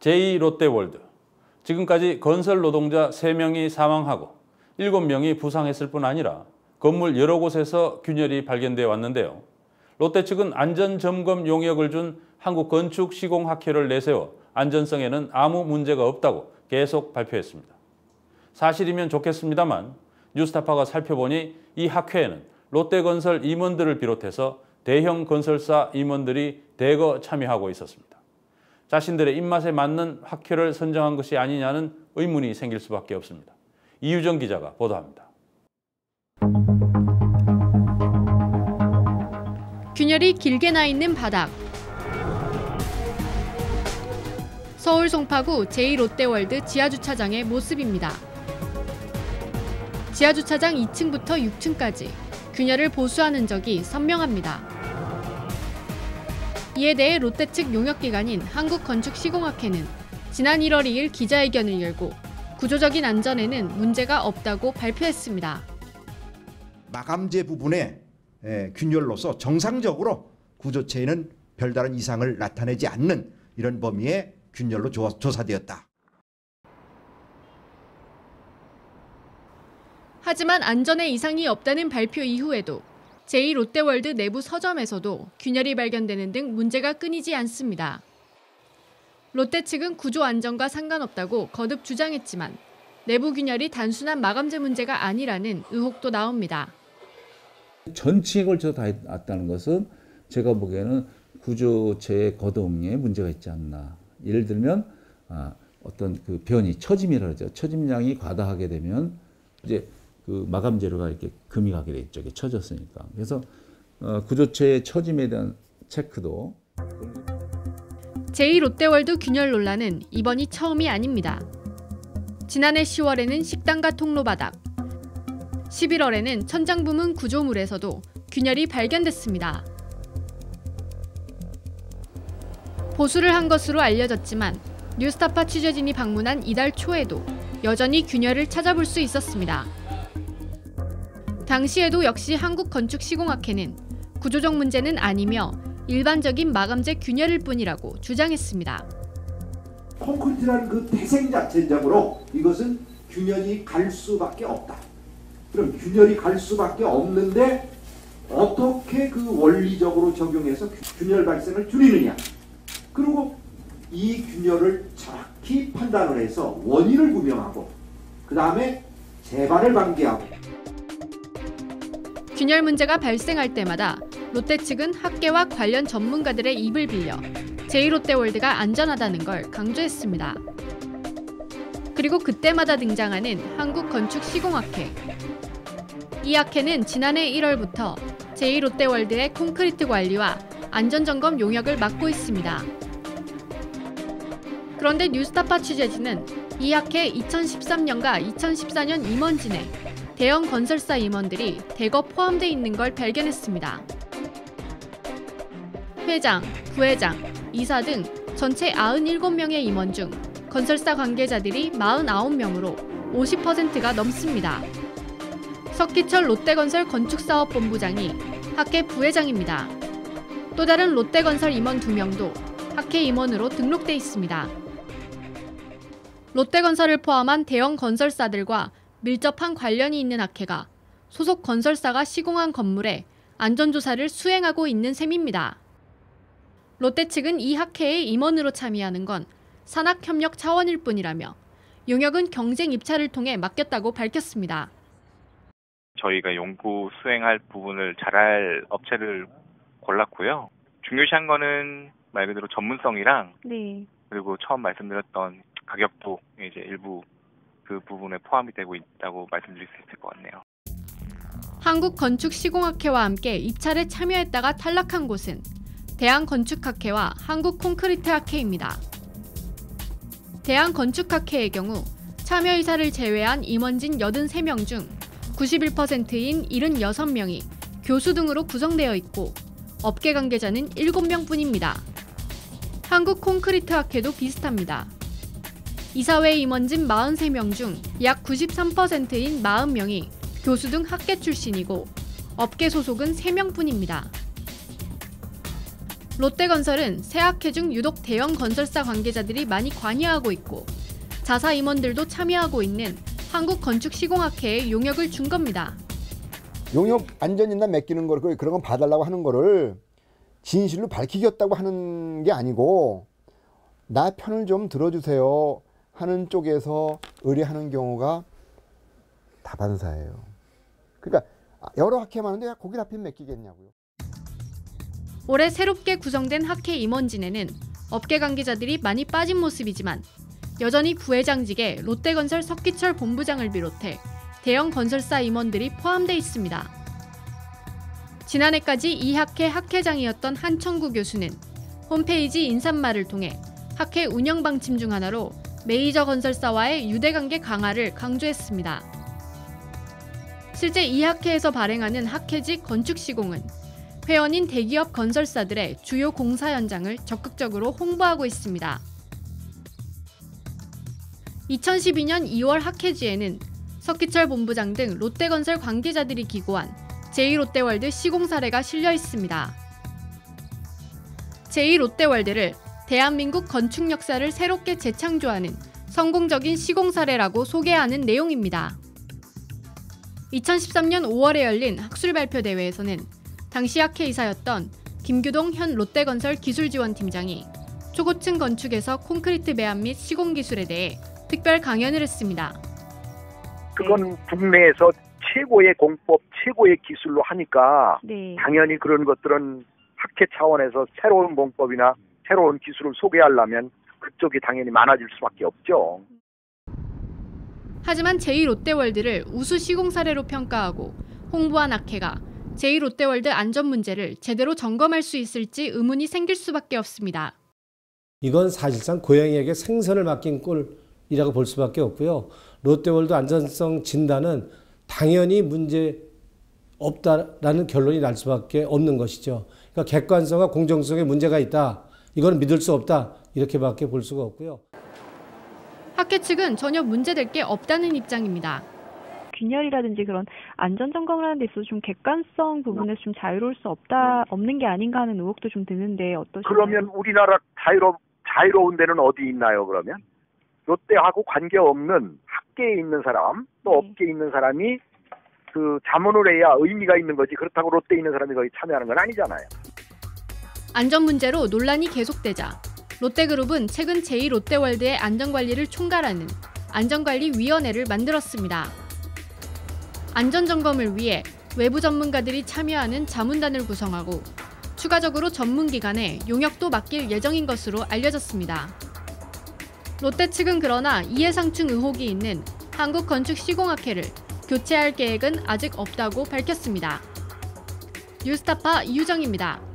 제2롯데월드. 지금까지 건설 노동자 3명이 사망하고 7명이 부상했을 뿐 아니라 건물 여러 곳에서 균열이 발견되어 왔는데요. 롯데 측은 안전점검 용역을 준 한국건축시공학회를 내세워 안전성에는 아무 문제가 없다고 계속 발표했습니다. 사실이면 좋겠습니다만 뉴스타파가 살펴보니 이 학회에는 롯데건설 임원들을 비롯해서 대형 건설사 임원들이 대거 참여하고 있었습니다. 자신들의 입맛에 맞는 학회를 선정한 것이 아니냐는 의문이 생길 수밖에 없습니다. 이유정 기자가 보도합니다. 균열이 길게 나 있는 바닥. 서울 송파구 제2롯데월드 지하주차장의 모습입니다. 지하주차장 2층부터 6층까지 균열을 보수한 흔적이 선명합니다. 이에 대해 롯데 측 용역기관인 한국건축시공학회는 지난 1월 2일 기자회견을 열고 구조적인 안전에는 문제가 없다고 발표했습니다. 마감재 부분에 균열로서 정상적으로 구조체에는 별다른 이상을 나타내지 않는 이런 범위의 균열로 조사되었다. 하지만 안전에 이상이 없다는 발표 이후에도 제2롯데월드 내부 서점에서도 균열이 발견되는 등 문제가 끊이지 않습니다. 롯데 측은 구조 안전과 상관없다고 거듭 주장했지만 내부 균열이 단순한 마감재 문제가 아니라는 의혹도 나옵니다. 전층에 걸쳐서 다 왔다는 것은 제가 보기에는 구조체의 거동에 문제가 있지 않나. 예를 들면 어떤 그 변이, 처짐이라 그러죠. 처짐량이 과다하게 되면 이제 그 마감 재료가 이렇게 금이 가게 돼 있죠. 처졌으니까. 그래서 구조체의 처짐에 대한 체크도. 제2롯데월드 균열 논란은 이번이 처음이 아닙니다. 지난해 10월에는 식당과 통로 바닥, 11월에는 천장 부문 구조물에서도 균열이 발견됐습니다. 보수를 한 것으로 알려졌지만 뉴스타파 취재진이 방문한 이달 초에도 여전히 균열을 찾아볼 수 있었습니다. 당시에도 역시 한국건축시공학회는 구조적 문제는 아니며 일반적인 마감재 균열일 뿐이라고 주장했습니다. 콘크리트라는 그 태생 자체적으로 이것은 균열이 갈 수밖에 없다. 그럼 균열이 갈 수밖에 없는데 어떻게 그 원리적으로 적용해서 균열 발생을 줄이느냐. 그리고 이 균열을 정확히 판단을 해서 원인을 구명하고 그 다음에 재발을 방지하고. 균열 문제가 발생할 때마다 롯데 측은 학계와 관련 전문가들의 입을 빌려 제2롯데월드가 안전하다는 걸 강조했습니다. 그리고 그때마다 등장하는 한국건축시공학회. 이 학회는 지난해 1월부터 제2롯데월드의 콘크리트 관리와 안전점검 용역을 맡고 있습니다. 그런데 뉴스타파 취재진은 이 학회 2013년과 2014년 임원진에 대형 건설사 임원들이 대거 포함돼 있는 걸 발견했습니다. 회장, 부회장, 이사 등 전체 97명의 임원 중 건설사 관계자들이 49명으로 50%가 넘습니다. 석기철 롯데건설 건축사업본부장이 학회 부회장입니다. 또 다른 롯데건설 임원 2명도 학회 임원으로 등록돼 있습니다. 롯데건설을 포함한 대형 건설사들과 밀접한 관련이 있는 학회가 소속 건설사가 시공한 건물에 안전조사를 수행하고 있는 셈입니다. 롯데 측은 이 학회에 임원으로 참여하는 건 산학협력 차원일 뿐이라며 용역은 경쟁 입찰을 통해 맡겼다고 밝혔습니다. 저희가 연구 수행할 부분을 잘할 업체를 골랐고요. 중요시한 거는 말 그대로 전문성이랑 그리고 처음 말씀드렸던 가격도 이제 일부 그 부분에 포함이 되고 있다고 말씀드릴 수 있을 것 같네요. 한국건축시공학회와 함께 입찰에 참여했다가 탈락한 곳은 대한건축학회와 한국콘크리트학회입니다. 대한건축학회의 경우 참여 의사를 제외한 임원진 83명 중 91%인 76명이 교수 등으로 구성되어 있고 업계 관계자는 7명뿐입니다. 한국콘크리트학회도 비슷합니다. 이사회 임원진 43명 중 약 93%인 40명이 교수 등 학계 출신이고 업계 소속은 3명뿐입니다. 롯데건설은 새 학회 중 유독 대형 건설사 관계자들이 많이 관여하고 있고 자사 임원들도 참여하고 있는 한국건축시공학회에 용역을 준 겁니다. 용역 안전인단 맡기는 거 그런 건 봐달라고 하는 거를 진실로 밝히겠다고 하는 게 아니고 나 편을 좀 들어주세요 하는 쪽에서 의뢰하는 경우가 다반사예요. 그러니까 여러 학회 많은데 거기 다 편 맡기겠냐고요. 올해 새롭게 구성된 학회 임원진에는 업계 관계자들이 많이 빠진 모습이지만 여전히 부회장직에 롯데건설 석기철 본부장을 비롯해 대형 건설사 임원들이 포함돼 있습니다. 지난해까지 이 학회 학회장이었던 한청구 교수는 홈페이지 인사말을 통해 학회 운영 방침 중 하나로 메이저 건설사와의 유대관계 강화를 강조했습니다. 실제 이 학회에서 발행하는 학회직 건축시공은 회원인 대기업 건설사들의 주요 공사 현장을 적극적으로 홍보하고 있습니다. 2012년 2월 학회지에는 석기철 본부장 등 롯데건설 관계자들이 기고한 제2롯데월드 시공 사례가 실려 있습니다. 제2롯데월드를 대한민국 건축 역사를 새롭게 재창조하는 성공적인 시공 사례라고 소개하는 내용입니다. 2013년 5월에 열린 학술 발표 대회에서는 당시 학회이사였던 김규동 현 롯데건설 기술지원팀장이 초고층 건축에서 콘크리트 배합 및 시공 기술에 대해 특별 강연을 했습니다. 그건 국내에서 최고의 공법, 최고의 기술로 하니까 당연히 그런 것들은 학회 차원에서 새로운 공법이나 새로운 기술을 소개하려면 그쪽이 당연히 많아질 수밖에 없죠. 하지만 제2롯데월드를 우수 시공 사례로 평가하고 홍보한 학회가 제2롯데월드 안전 문제를 제대로 점검할 수 있을지 의문이 생길 수밖에 없습니다. 이건 사실상 고양이에게 생선을 맡긴 꼴이라고 볼 수밖에 없고요. 롯데월드 안전성 진단은 당연히 문제 없다라는 결론이 날 수밖에 없는 것이죠. 그러니까 객관성과 공정성에 문제가 있다. 이건 믿을 수 없다. 이렇게밖에 볼 수가 없고요. 학회 측은 전혀 문제될 게 없다는 입장입니다. 균열이라든지 그런 안전 점검을 하는 데 있어서 좀 객관성 부분에서 좀 자유로울 수 없는 게 아닌가 하는 의혹도 좀 드는데 어떠신가요? 그러면 우리나라 자유로운 데는 어디 있나요, 그러면? 롯데하고 관계없는 학계에 있는 사람, 또 업계에 있는 사람이 그 자문을 해야 의미가 있는 거지. 그렇다고 롯데에 있는 사람이 거기 참여하는 건 아니잖아요. 안전 문제로 논란이 계속되자 롯데그룹은 최근 제2롯데월드의 안전관리를 총괄하는 안전관리위원회를 만들었습니다. 안전점검을 위해 외부 전문가들이 참여하는 자문단을 구성하고 추가적으로 전문기관에 용역도 맡길 예정인 것으로 알려졌습니다. 롯데 측은 그러나 이해상충 의혹이 있는 한국건축시공학회를 교체할 계획은 아직 없다고 밝혔습니다. 뉴스타파 이유정입니다.